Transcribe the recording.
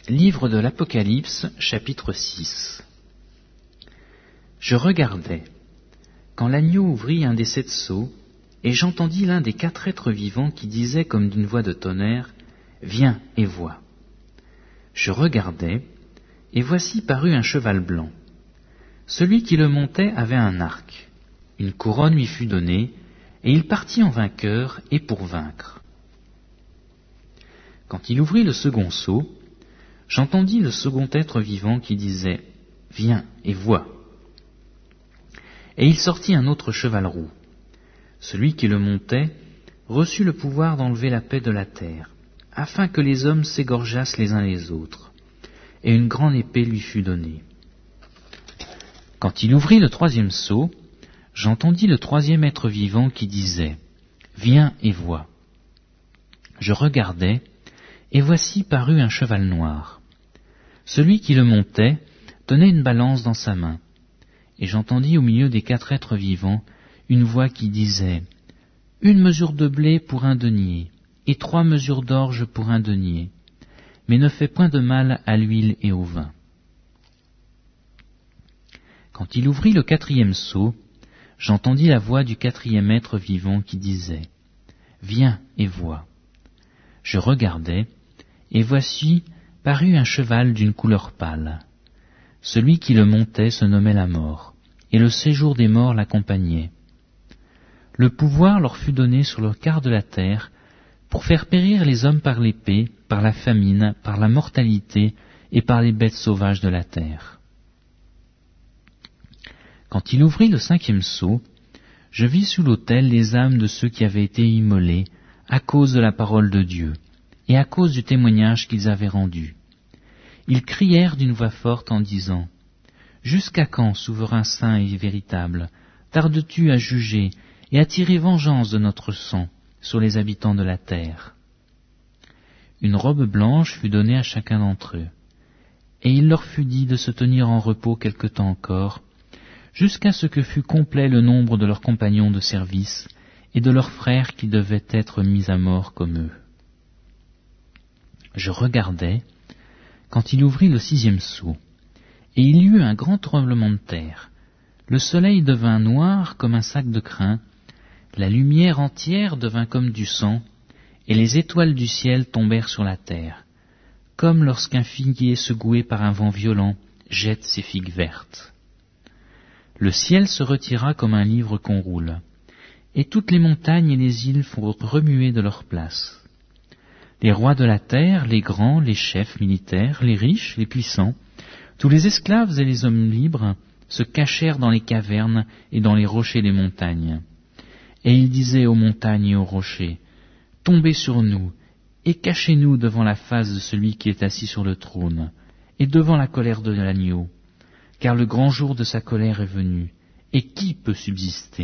Livre de l'Apocalypse, chapitre 6. Je regardais, quand l'agneau ouvrit un des 7 sceaux, et j'entendis l'un des 4 êtres vivants qui disait comme d'une voix de tonnerre, « Viens et vois ». Je regardais, et voici parut un cheval blanc. Celui qui le montait avait un arc. Une couronne lui fut donnée, et il partit en vainqueur et pour vaincre. Quand il ouvrit le second sceau, j'entendis le second être vivant qui disait « Viens et vois ». Et il sortit un autre cheval roux. Celui qui le montait reçut le pouvoir d'enlever la paix de la terre, afin que les hommes s'égorgeassent les uns les autres. Et une grande épée lui fut donnée. Quand il ouvrit le 3e sceau, j'entendis le 3e être vivant qui disait « Viens et vois ». Je regardais, et voici parut un cheval noir. Celui qui le montait tenait une balance dans sa main, et j'entendis au milieu des 4 êtres vivants une voix qui disait « Une mesure de blé pour un denier, et 3 mesures d'orge pour un denier, mais ne fais point de mal à l'huile et au vin. » Quand il ouvrit le 4e sceau, j'entendis la voix du 4e être vivant qui disait « Viens et vois ». Je regardais, et voici parut un cheval d'une couleur pâle. Celui qui le montait se nommait la mort, et le séjour des morts l'accompagnait. Le pouvoir leur fut donné sur le quart de la terre, pour faire périr les hommes par l'épée, par la famine, par la mortalité et par les bêtes sauvages de la terre. Quand il ouvrit le 5e sceau, je vis sous l'autel les âmes de ceux qui avaient été immolés à cause de la parole de Dieu et à cause du témoignage qu'ils avaient rendu. Ils crièrent d'une voix forte en disant « Jusqu'à quand, souverain saint et véritable, tardes-tu à juger et à tirer vengeance de notre sang sur les habitants de la terre ?» Une robe blanche fut donnée à chacun d'entre eux, et il leur fut dit de se tenir en repos quelque temps encore, jusqu'à ce que fût complet le nombre de leurs compagnons de service et de leurs frères qui devaient être mis à mort comme eux. Je regardais, quand il ouvrit le 6e sceau, et il y eut un grand tremblement de terre. Le soleil devint noir comme un sac de crin, la lumière entière devint comme du sang, et les étoiles du ciel tombèrent sur la terre, comme lorsqu'un figuier secoué par un vent violent jette ses figues vertes. Le ciel se retira comme un livre qu'on roule, et toutes les montagnes et les îles furent remuées de leur place. Les rois de la terre, les grands, les chefs militaires, les riches, les puissants, tous les esclaves et les hommes libres se cachèrent dans les cavernes et dans les rochers des montagnes. Et ils disaient aux montagnes et aux rochers, « Tombez sur nous, et cachez-nous devant la face de celui qui est assis sur le trône, et devant la colère de l'agneau, car le grand jour de sa colère est venu, et qui peut subsister ?»